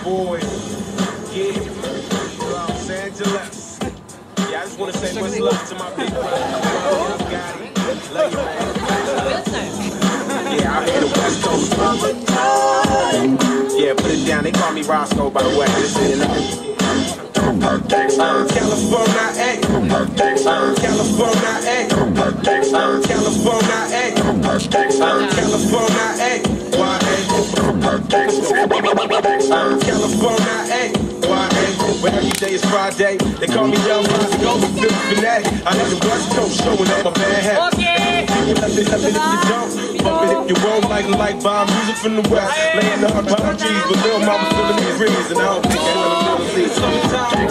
boy. Yeah, Los Angeles. Yeah, I just want to say much love to my big brother. Love you, man. Yeah, out here in the West Coast. Yeah, put it down. They call me Roscoe, by the way. Listen, California, eh? California, eh? California, eh? California, eh? Why, eh? California, eh? Why, eh? But every day is Friday. They call me Young Roscoe, Philly fanatic. I live the West Coast, showing up my bad habits. Okay. Left it if you don't. Bump it if you won't. Like bomb music from the West. Laying the apologies, but little mama feeling these rings, and I don't think they're gonna see sometimes.